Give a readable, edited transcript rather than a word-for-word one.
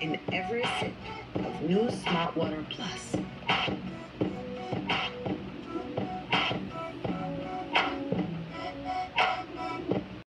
in every sip of new Smart Water Plus.